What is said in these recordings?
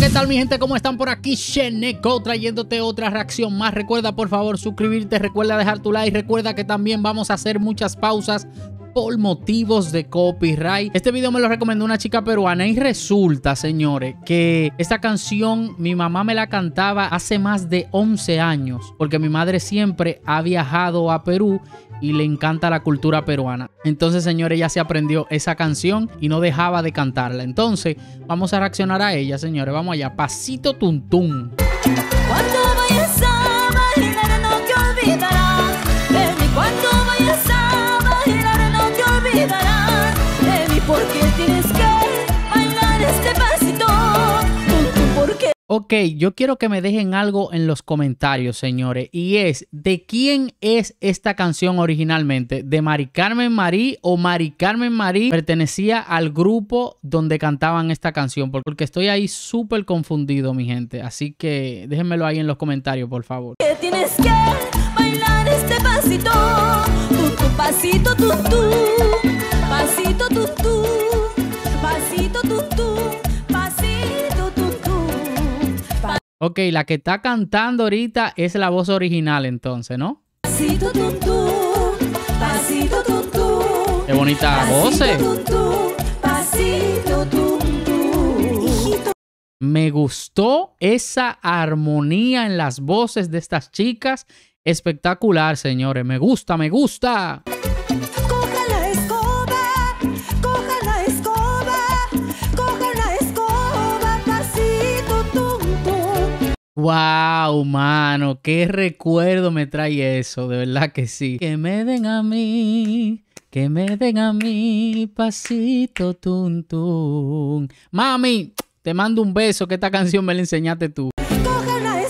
tal mi gente? ¿Cómo están por aquí? Sheneco trayéndote otra reacción más. Recuerda por favor suscribirte, recuerda dejar tu like, recuerda que también vamos a hacer muchas pausas por motivos de copyright. Este video me lo recomendó una chica peruana y resulta, señores, que esta canción mi mamá me la cantaba hace más de 11 años porque mi madre siempre ha viajado a Perú y le encanta la cultura peruana. Entonces, señores, ella se aprendió esa canción y no dejaba de cantarla. Entonces, vamos a reaccionar a ella, señores. Vamos allá. Pasito Tum Tum. Cuando vayas a bailar no te olvidarás de mí. Cuando vayas a bailar no te olvidarás de mí. Porque tienes que bailar este pasito. ¿Por qué? Ok, yo quiero que me dejen algo en los comentarios, señores. Y es, ¿de quién es esta canción originalmente? ¿De Mari Carmen Marí o Mari Carmen Marí pertenecía al grupo donde cantaban esta canción? Porque estoy ahí súper confundido, mi gente. Así que déjenmelo ahí en los comentarios, por favor. Que tienes que bailar este pasito. Pasito tú. Pasito tú. Pasito tú. Ok, la que está cantando ahorita es la voz original entonces, ¿no? Pasito tú. Qué bonita voz. Pasito tú. Me gustó esa armonía en las voces de estas chicas. Espectacular, señores. Me gusta. Coja la escoba, pasito tú. Wow, mano, qué recuerdo me trae eso, de verdad que sí. Que me den a mí, pasito tum tum. Mami, te mando un beso, que esta canción me la enseñaste tú. Coja la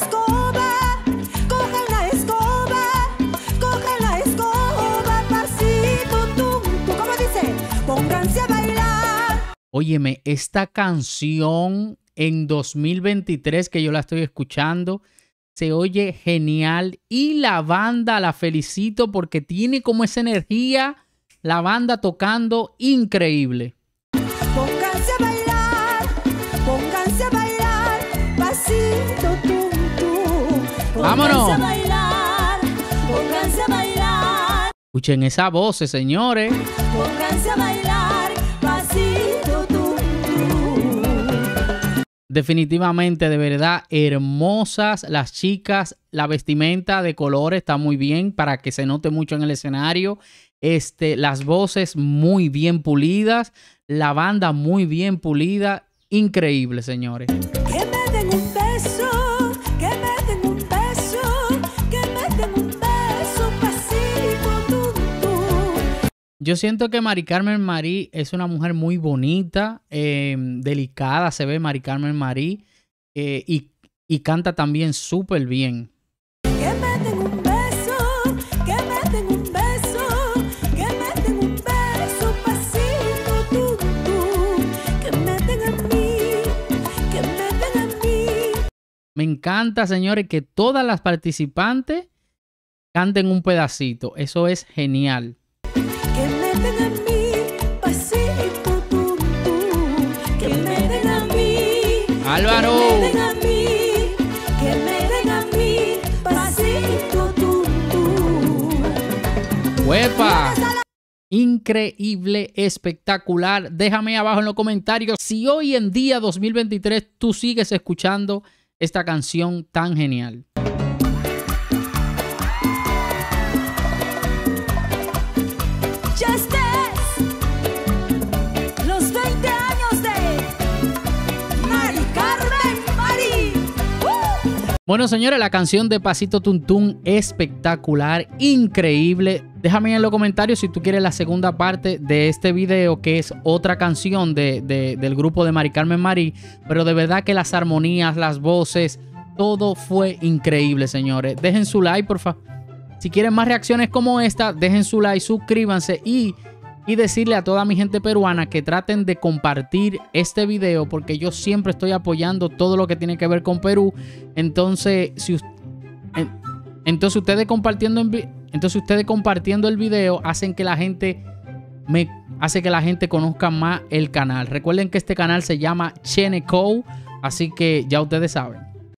escoba, pasito tú. ¿Cómo dice? Pónganse a bailar. Óyeme, esta canción en 2023 que yo la estoy escuchando, se oye genial y la banda la felicito porque tiene como esa energía, la banda tocando increíble. Pónganse a bailar, pasito tú. ¡Vámonos! Pónganse a bailar. Escuchen esa voz, señores. Pónganse a bailar, pasito tú. Definitivamente, de verdad, hermosas las chicas. La vestimenta de color está muy bien para que se note mucho en el escenario. Las voces muy bien pulidas. La banda muy bien pulida. Increíble, señores. Que me den un beso, que me den un beso, que me den un beso, pasito tú. Yo siento que Mari Carmen Marí es una mujer muy bonita, delicada se ve Mari Carmen Marí y canta también súper bien. Que me den un beso, que me den un beso, que me den un beso, pasito tú. Que me den a mí, que me den a mí. Me encanta, señores, que todas las participantes canten un pedacito. Eso es genial. Que me den a mí, pasito tú. Que me den a mí. ¡Álvaro! Que me den a mí. Que me den a mí, pasito tú. ¡Huepa! Increíble, espectacular. Déjame abajo en los comentarios si hoy en día 2023 tú sigues escuchando esta canción tan genial. Just Dance, los 20 años de Mari Carmen Marí. Bueno, señores, la canción de Pasito Tum Tum, espectacular, increíble. Déjame en los comentarios si tú quieres la segunda parte de este video, que es otra canción del grupo de Mari Carmen Marí. Pero de verdad que las armonías, las voces, todo fue increíble, señores. Dejen su like, por favor. Si quieren más reacciones como esta, dejen su like, suscríbanse y decirle a toda mi gente peruana que traten de compartir este video porque yo siempre estoy apoyando todo lo que tiene que ver con Perú. Entonces, ustedes compartiendo el video hacen que la gente conozca más el canal. Recuerden que este canal se llama Sheneco Así que ya ustedes saben.